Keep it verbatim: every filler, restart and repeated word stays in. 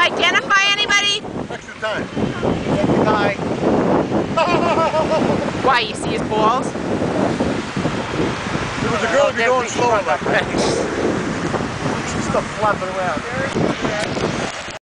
identify anybody? Extra time. Extra guy. Why, you see his balls? There was a girl oh, be going slow like that. She's still flapping around.